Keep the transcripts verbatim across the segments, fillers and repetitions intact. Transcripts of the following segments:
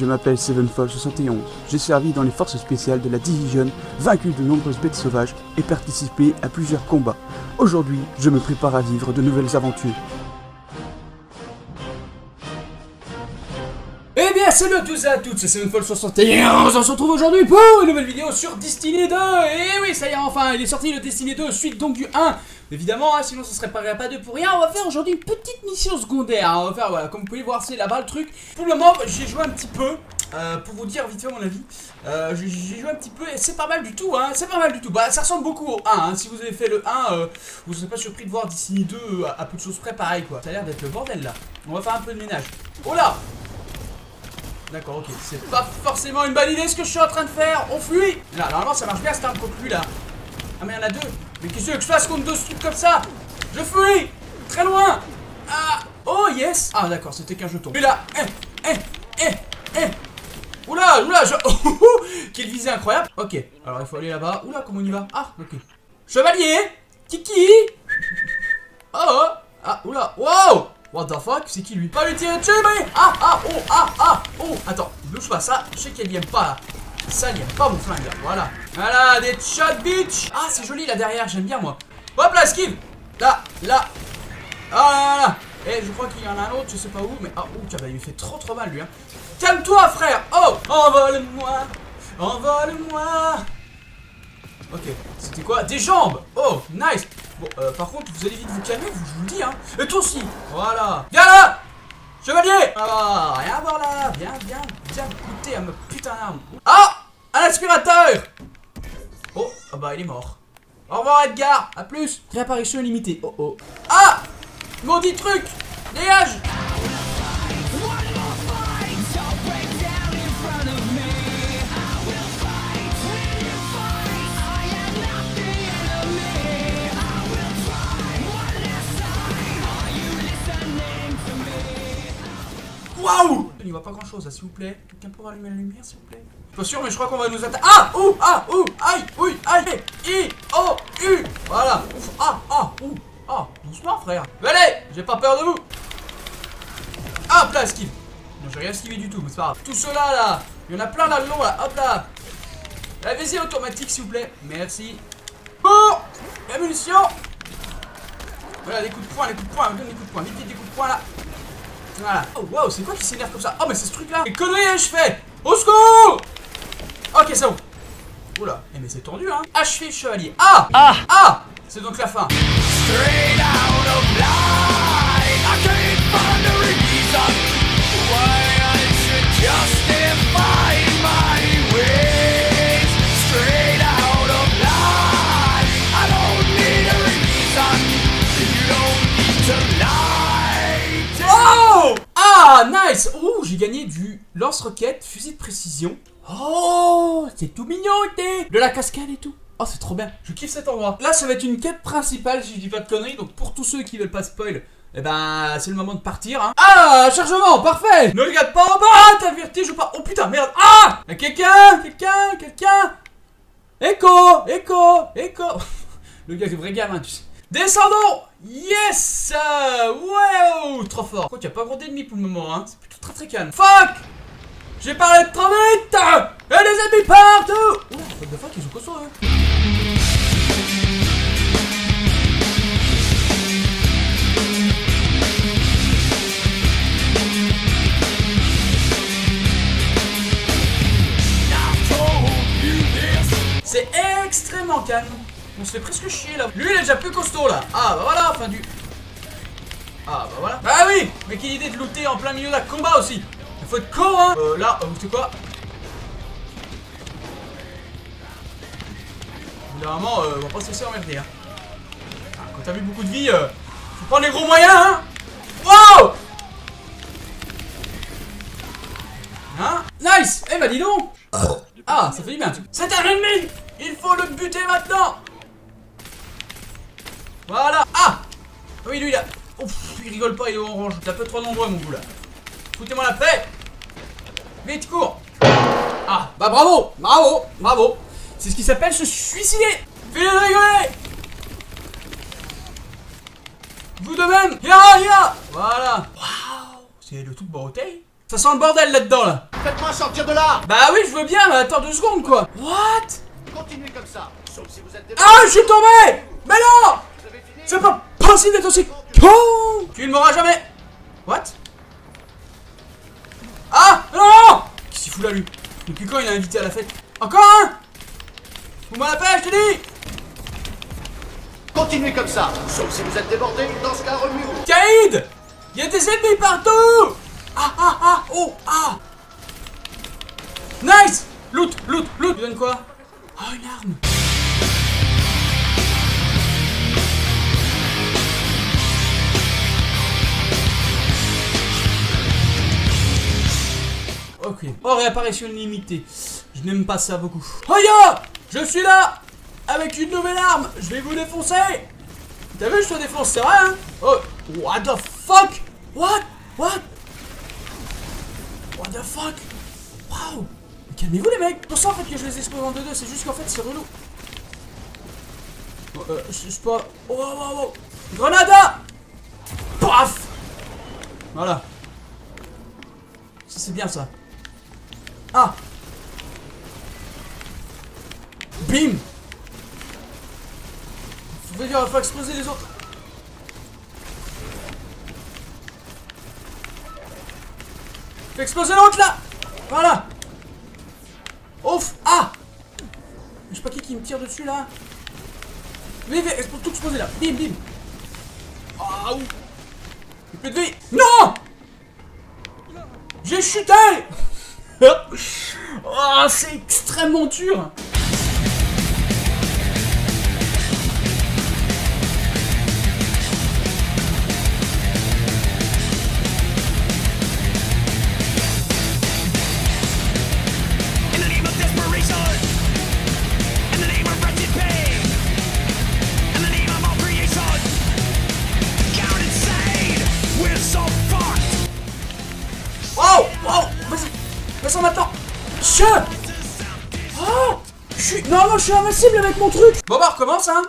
je m'appelle Sevenfall soixante et onze. J'ai servi dans les forces spéciales de la Division, vaincu de nombreuses bêtes sauvages et participé à plusieurs combats. Aujourd'hui, je me prépare à vivre de nouvelles aventures. Eh bien salut à tous et à toutes, c'est Sevenfall soixante et onze, on se retrouve aujourd'hui pour une nouvelle vidéo sur Destiny deux. Et oui, ça y est, enfin, il est sorti le Destiny deux, suite donc du un. Évidemment, hein, sinon ça serait pas, pas deux pour rien. On va faire aujourd'hui une petite mission secondaire, hein. On va faire, voilà, comme vous pouvez voir, c'est là-bas le truc. Pour le moment, j'ai joué un petit peu, euh, pour vous dire vite fait mon avis. euh, J'ai joué un petit peu et c'est pas mal du tout, hein. C'est pas mal du tout, bah ça ressemble beaucoup au un, hein. Si vous avez fait le un, euh, vous serez pas surpris de voir Destiny deux euh, à, à peu de choses près pareil, quoi. Ça a l'air d'être le bordel là. On va faire un peu de ménage. Oh là! D'accord, ok, c'est pas forcément une bonne idée ce que je suis en train de faire. On fuit. Là, normalement ça marche bien cette arme contre lui là. Ah mais il y en a deux. Mais qu'est-ce que je fasse contre deux trucs comme ça? Je fuis. Très loin. Ah. Oh yes. Ah d'accord, c'était qu'un jeton. Lui là. Eh, eh, eh, eh. Oula, oula, je... Quelle visée incroyable. Ok, alors il faut aller là-bas. Oula, comment on y va? Ah, ok. Chevalier. Kiki. Oh, oh. Ah, oula, wow. What the fuck, c'est qui lui? Pas lui tirer dessus, mais... Ah, ah, oh, ah, ah, oh. Attends, bouge pas, ça, je sais qu'elle y aime pas, là. Ça, il aime pas mon flingue, là, voilà. Voilà, des shots, bitch. Ah, c'est joli, là, derrière, j'aime bien, moi. Hop là, esquive. Là, là. Ah, là, là. Et je crois qu'il y en a un autre, je sais pas où, mais... Ah, oh, il me fait trop, trop mal, lui, hein. Calme-toi, frère. Oh, envole-moi. Envole-moi. Ok, c'était quoi? Des jambes. Oh, nice. Bon, euh, par contre, vous allez vite vous calmer, je vous le dis, hein. Et toi aussi. Voilà. Viens là. Chevalier. Ah, rien à voir là. Viens, viens, viens goûter à ma putain d'arme. Ah, un aspirateur. Oh, ah bah, il est mort. Au revoir, Edgar. À plus. Réapparition illimitée. Oh, oh. Ah, maudit truc. Dégage. Waouh! Il n'y voit pas grand chose là, s'il vous plaît. Quelqu'un peut allumer la lumière, s'il vous plaît? Je suis pas sûr, mais je crois qu'on va nous attaquer. Ah! Ouh! Ah! Ouh! Aïe! Oui! Aïe! I! O! U! Voilà! Ouf! Ah! Ah! Ouh! Ah! Doucement, frère! Allez! J'ai pas peur de vous! Hop là, esquive! Non, j'ai rien esquivé du tout, mais c'est pas grave. Tout cela là! Il y en a plein là le long là! Hop là! La visée automatique, s'il vous plaît! Merci! Bon! La munition! Voilà, des coups de poing, des coups de poing, donne des coups de poing, vite, vite, des coups de poing là! Voilà. Oh wow, c'est quoi qui s'énerve comme ça? Oh mais c'est ce truc là. Quelle connerie je fais? Au secours. Ok, c'est bon. Oula, eh, mais c'est tendu hein. Achevé chevalier. Ah. Ah. Ah. C'est donc la fin. Ah, nice! Ouh, j'ai gagné du lance-roquette, fusil de précision. Oh, c'est tout mignon, été. De la cascade et tout. Oh, c'est trop bien. Je kiffe cet endroit. Là, ça va être une quête principale, si je dis pas de conneries. Donc, pour tous ceux qui veulent pas spoil, eh ben, c'est le moment de partir. Hein. Ah, chargement, parfait. Ne regarde pas en bas, t'as le vertige ou pas? Oh putain, merde. Ah, quelqu'un, quelqu'un, quelqu'un. Écho, écho, écho. Le gars, c'est vrai gamin, tu sais. Descendons. Yes. Wow. Trop fort. Quoi qu'il n'y a pas gros d'ennemis pour le moment, hein. C'est plutôt très très calme. Fuck. J'ai parlé trop vite. Et les ennemis partout. Oh, what the fuck, ils sont costauds, hein. C'est extrêmement calme. On se fait presque chier là. Lui il est déjà plus costaud là. Ah bah voilà, fin du... Ah bah voilà. Ah oui. Mais quelle idée de looter en plein milieu d'un combat aussi. Il faut être con hein. Euh là, euh, vous savez quoi? Évidemment, euh, on va pas se laisser emmerder hein. Ah, quand t'as vu beaucoup de vie, euh, faut prendre les gros moyens hein. Wow. Hein. Nice. Eh bah dis donc. Ah, ça fait du bien. C'est un ennemi. Il faut le buter maintenant. Voilà. Ah. Oui, lui là. Ouf, il rigole pas, il est orange. T'es un peu trop nombreux mon goût là. Foutez-moi la paix. Vite, cours. Ah, bah bravo. Bravo, bravo. C'est ce qui s'appelle se suicider. Fais-le rigoler. Vous de même. Ya, ya. Voilà. Waouh. C'est le truc boroté. Ça sent le bordel là-dedans là. Faites-moi sortir de là. Bah oui, je veux bien, mais attends deux secondes quoi. What? Continuez comme ça, sauf si vous êtes des... Ah, je suis tombé. Mais non, Vous avez fini? c'est pas possible d'être aussi con. Tu ne m'auras jamais. What? Ah, non, non. Qu'est-ce qu'il fout là lui? Depuis quand il a invité à la fête? Encore un? Fous-moi la paix, je te dis. Continuez comme ça, sauf si vous êtes débordé, dans ce cas remue-vous. Kaïd! Il y a des ennemis partout! Ah ah ah! Oh ah! Nice! Loot! Loot! Loot! Tu donnes quoi? Ah, une arme! Ok. Oh, réapparition limitée. Je n'aime pas ça beaucoup. Oh ya! Je suis là! Avec une nouvelle arme! Je vais vous défoncer! T'as vu, je te défonce, c'est vrai, hein? Oh! What the fuck? What? What? What the fuck? Waouh! Calmez-vous les mecs! C'est pour ça en fait que je les explose en deux deux, c'est juste qu'en fait c'est relou. Oh, euh, je sais pas. Oh, oh, oh, oh! Grenada! Paf! Voilà. Ça c'est bien ça. Ah! Bim! Faut dire, faut exploser les autres. Faut exploser l'autre là! Voilà! Ouf! Ah! Je sais pas qui qui me tire dessus là. Vite, vite, tout exploser là. Bim, bim! Ah, ouh! J'ai plus de vie! Non! J'ai chuté! Oh, c'est extrêmement dur! Oh, oh, vas-y, vas-y maintenant. Je... Oh, je suis... Non, non, je suis invincible avec mon truc. Bon bah, recommence, hein.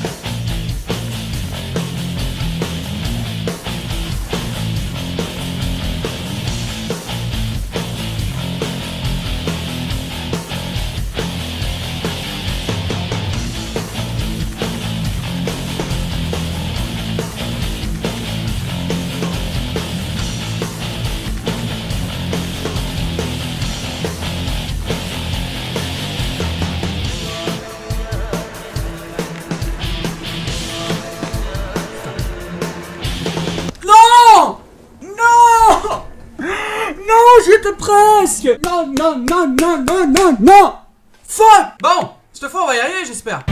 J'étais presque. Non, non, non, non, non, non, non. Fuck. Bon, cette fois on va y arriver, j'espère.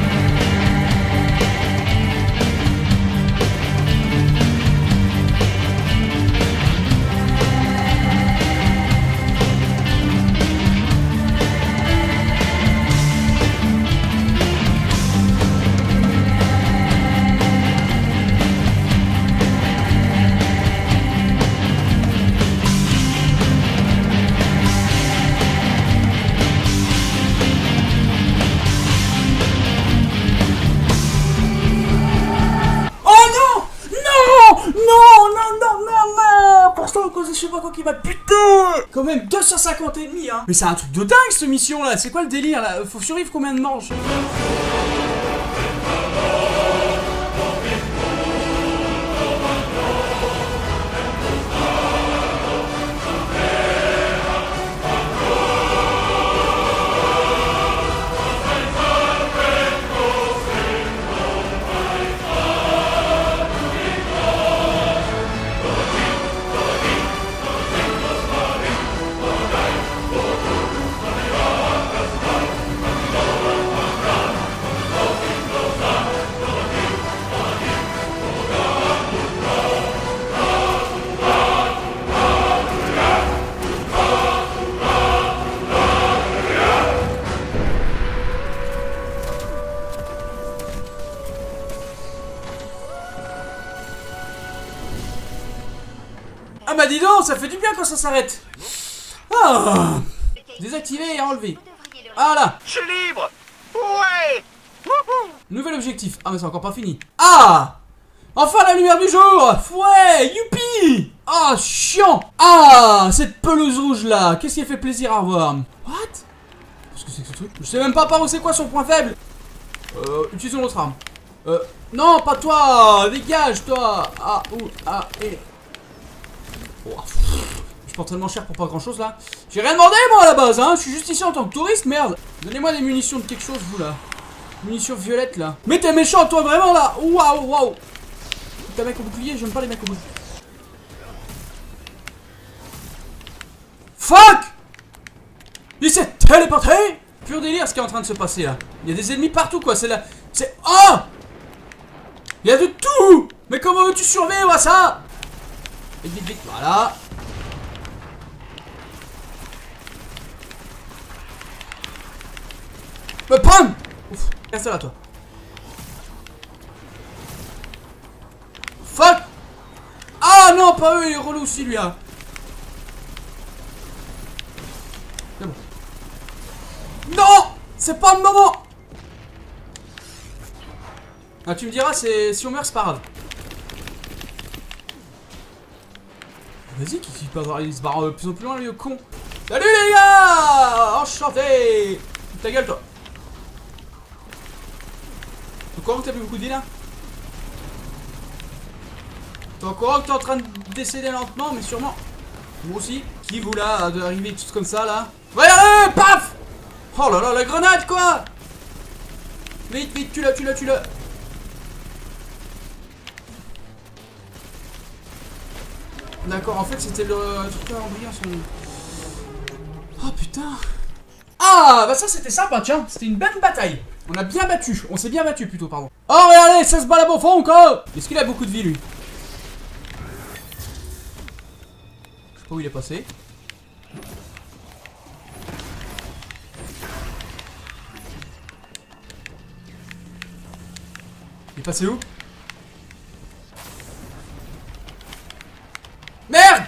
Je sais pas quoi qui va, putain. Quand même deux cent cinquante ennemis hein. Mais c'est un truc de dingue cette mission là. C'est quoi le délire là? Faut survivre combien de manches? Ah bah dis donc, ça fait du bien quand ça s'arrête. Ah, désactiver et enlever. Voilà. Je suis libre. Ouais. Nouvel objectif. Ah mais c'est encore pas fini. Ah, Enfin la lumière du jour. Ouais, youpi. Ah, chiant. Ah, cette pelouse rouge là. Qu'est-ce qui fait plaisir à voir? What? Qu'est-ce que c'est que ce truc? Je sais même pas par où c'est quoi son point faible. Euh, utilisons l'autre arme. Euh, non, pas toi. Dégage, toi. Ah, ou, ah, et... Oh, je prends tellement cher pour pas grand chose là. J'ai rien demandé moi à la base, hein. Je suis juste ici en tant que touriste, merde. Donnez-moi des munitions de quelque chose, vous là. Munitions violettes là. Mais t'es méchant toi vraiment là. Waouh, waouh. T'as un mec au bouclier, j'aime pas les mecs au bouclier. Fuck. Il s'est téléporté. Pur délire ce qui est en train de se passer là. Il y a des ennemis partout quoi, c'est là. C'est... Oh. Il y a de tout. Mais comment veux-tu survivre à ça? Vite, vite, vite, voilà. Me prendre. Ouf, reste là toi. Fuck. Ah non, pas eux, il est relou aussi lui là. C'est bon. Non, c'est pas le moment. Ah tu me diras, c'est si on meurt c'est pas grave. Vas-y, qui peut avoir il se barre de plus en plus loin le con. Salut les gars. Enchanté. Ta gueule toi. T'es au courant que t'as plus beaucoup de vie là? T'es au courant que t'es en train de décéder lentement mais sûrement. Moi aussi. Qui vous là d'arriver tout comme ça là? Regardez, paf. Oh là là, la grenade quoi. Vite, vite, tu l'as, tu l'as, tu l'as. D'accord, en fait c'était le truc là en brillant son... Oh putain. Ah bah ça c'était sympa tiens. C'était une belle bataille. On a bien battu. On s'est bien battu plutôt pardon. Oh regardez, ça se bat là au fond quoi. Est-ce qu'il a beaucoup de vie lui? Je sais pas où il est passé. Il est passé où? Merde!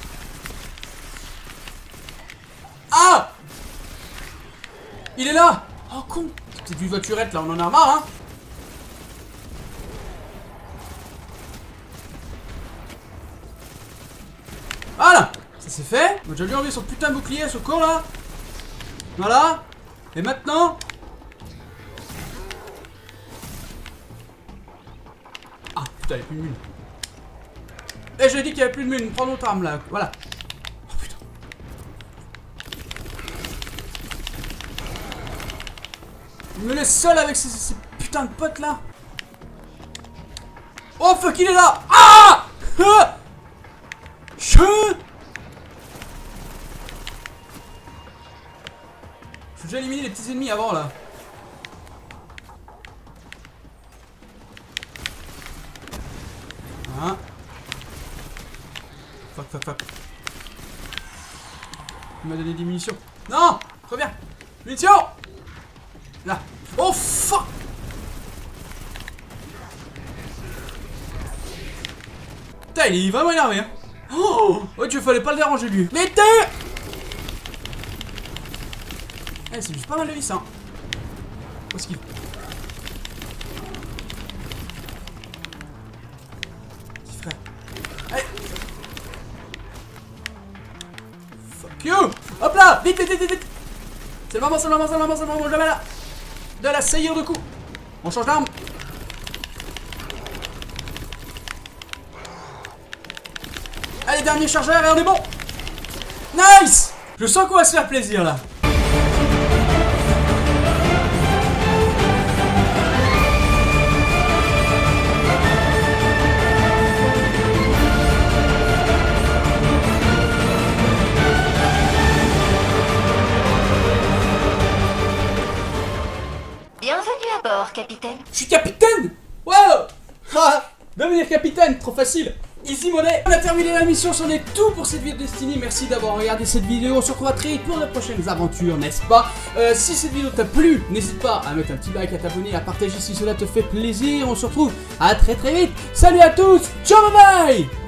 Ah! Il est là! Oh con! C'est une voiturette là, on en a marre hein! Voilà! Ça c'est fait! On va déjà lui enlever son putain de bouclier, ce con là! Voilà! Et maintenant? Ah putain, il n'y a plus de mine. Et j'ai dit qu'il n'y avait plus de mine, prends notre arme là, voilà. Oh putain. Il me laisse seul avec ces, ces putains de potes là. Oh fuck, il est là. Ah, ah. Je... J'ai déjà éliminé les petits ennemis avant là. Hein. Fuck, fuck, fuck. Il m'a donné des munitions. Non, reviens. Munitions. Là. Oh fuck. Putain, il est vraiment énervé hein. Oh, ouais, tu fallait pas le déranger lui. Mais t'es... Eh, c'est juste pas mal de vis hein. Où est-ce qu'il... Petit frère. Allez. Fuck you. Hop là. Vite, vite, vite, vite. C'est le moment, c'est le moment, c'est le moment, c'est le moment. Jamais là. De la saillir de coup. On change d'arme. Allez, dernier chargeur et on est bon. Nice. Je sens qu'on va se faire plaisir là. Bienvenue à bord, capitaine. Je suis capitaine. Wow. Ah, devenir capitaine, trop facile. Easy money. On a terminé la mission, c'en est tout pour cette vidéo de Destiny. Merci d'avoir regardé cette vidéo. On se retrouvera très vite pour de prochaines aventures, n'est-ce pas? euh, Si cette vidéo t'a plu, n'hésite pas à mettre un petit like, à t'abonner, à partager si cela te fait plaisir. On se retrouve à très très vite. Salut à tous. Ciao, bye bye.